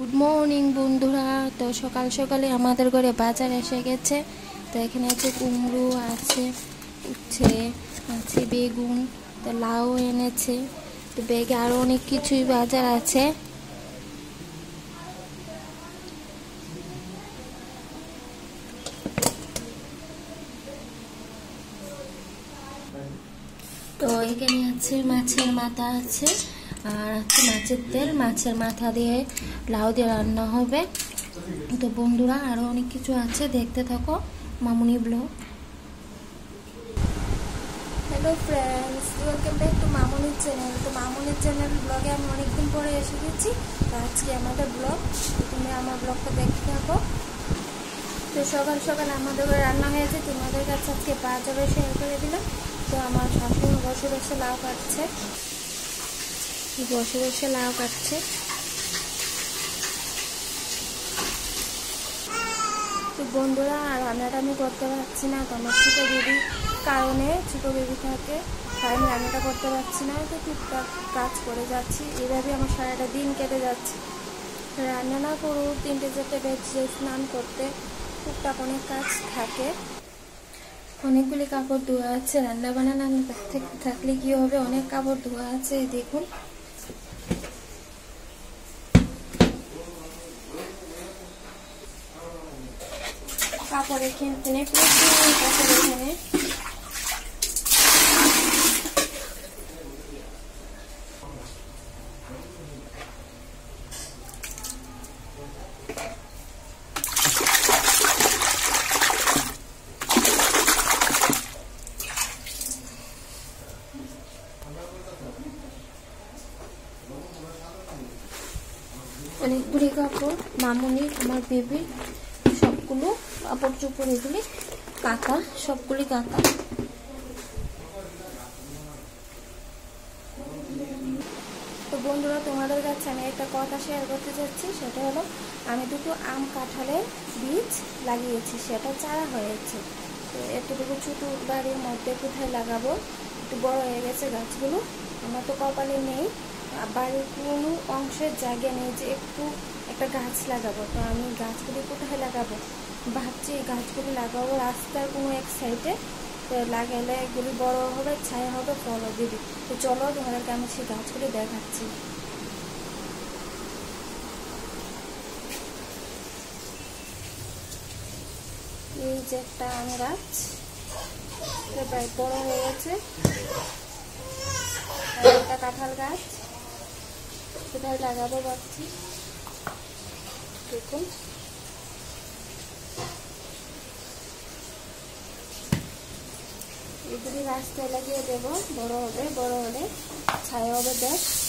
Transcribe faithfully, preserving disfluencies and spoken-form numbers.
Good morning বন্ধুরা। তো সকাল সকালে আমাদের ঘরে বাজার এসে গেছে। তো এখানে আছে কুমড়ো আছে, উচ্ছে আছে, বেগুন, তো লাউ এনেছে, তো ব্যাগে আরও অনেক কিছুই বাজার আছে। তো এখানে আছে মাছের মাথা আছে, আর আছে মাছের তেল, মাছের মাথা দিয়ে লাউ দিয়ে রান্না হবে। তো বন্ধুরা আরো অনেক কিছু আছে, দেখতে থাকো Mamuni blog. Hello friends, welcome back to মামুনির চ্যানেল। তো মামুনির চ্যানেল ব্লগে আমি অনেকদিন পরে এসে গেছি। তো আজকে আমাদের ব্লগ, তুমি আমার ব্লগটা দেখতে থাকো। তো সকাল সকাল আমাদের ঘরে রান্না হয়েছে, তোমাদের কাছে আজকে বাজারে শেয়ার করে দিলাম। তো আমার শাশুড়ি বসে বসে লাউ কাটছে, বসে বসে লাউ কাটছে। তো বন্ধুরা আর রান্নাটা আমি করতে পারছি না, তো আমার ছোটো বেবি কারণে, ছোটো বেবি থাকে তাই আমি রান্নাটা করতে পারছি না। তো টুকটাক কাজ করে যাচ্ছি, এভাবে আমার সারাটা দিন কেটে যাচ্ছে। রান্না না করু তিনটে চারটে বেজে স্নান করতে, টুকটাক অনেক কাজ থাকে। অনেকগুলি কাপড় ধোয়া আছে, রান্না বান্না থাকলে কি হবে, অনেক কাপড় ধোয়া আছে। দেখুন কাপড় এখানে প্রচুর কাপড় এখানে। অনেকগুলি কাপড়, মামুনি, আমার বেবি, সবগুলো কাপড় চোপড় এগুলি কাকা, সবগুলি কাকা। তো বন্ধুরা তোমাদের কাছে আমি একটা কথা শেয়ার করতে চাচ্ছি, সেটা হলো আমি দুটো আম কাঁঠালের বীজ লাগিয়েছি, সেটা চারা হয়েছে। তো এতটুকু ছোটো বাড়ির মধ্যে কোথায় লাগাবো, একটু বড় হয়ে গেছে গাছগুলো, আমার তো কপালে নেই, বাড়ির কোনো অংশের জায়গা নেই যে একটু একটা গাছ লাগাবো। তো আমি গাছগুলি কোথায় লাগাবো ভাবছি, এই গাছগুলি লাগাবো রাস্তার কোনো এক সাইডে। তো লাগালে এগুলি বড় হবে, ছায়া হবে, ফলও দিবি। তো চলো তোমাদেরকে আমি সেই গাছগুলি দেখাচ্ছি। এই যে একটা আম গাছ, প্রায় বড় হয়ে গেছে। একটা কাঁঠাল গাছ, কোথায় লাগাবো ভাবছি, দেখুন। এগুলি রাস্তায় লাগিয়ে দেবো, বড় হবে, বড় হলে ছায়া হবে, দেখ